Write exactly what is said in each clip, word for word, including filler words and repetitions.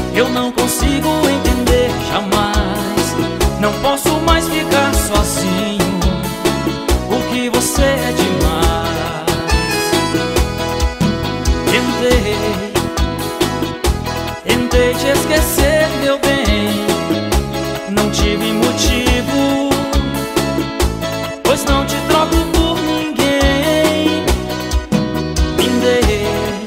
Eu não consigo entender jamais. Não posso mais ficar sozinho, porque você é demais. Tentei, tentei te esquecer, meu bem. Não tive motivo, pois não te troco por ninguém. Me dê,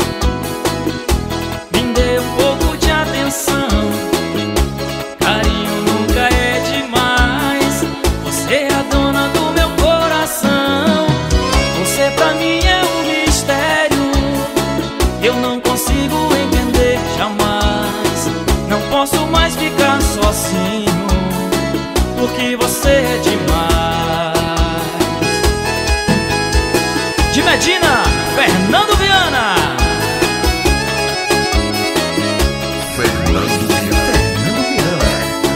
me dê um pouco de atenção. Carinho nunca é demais. Você é a dona do meu coração. Você pra mim é um mistério. Eu não consigo entender jamais. Não posso mais ficar sozinho, porque você é demais. De Medina, Fernando Viana. Fernando Viana.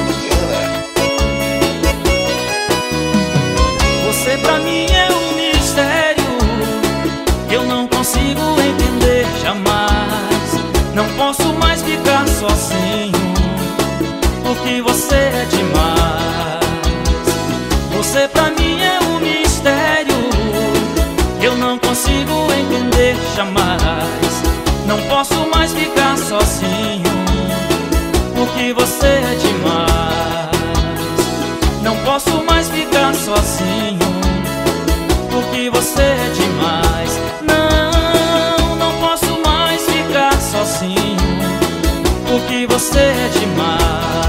Você pra mim é um mistério. Eu não consigo entender jamais. Não posso mais ficar sozinho, porque você é demais. Você pra mim é um mistério. Eu não consigo entender jamais. Não posso mais ficar sozinho, porque você é demais. Não posso mais ficar sozinho, porque você é demais. Não, não posso mais ficar sozinho, porque você é demais.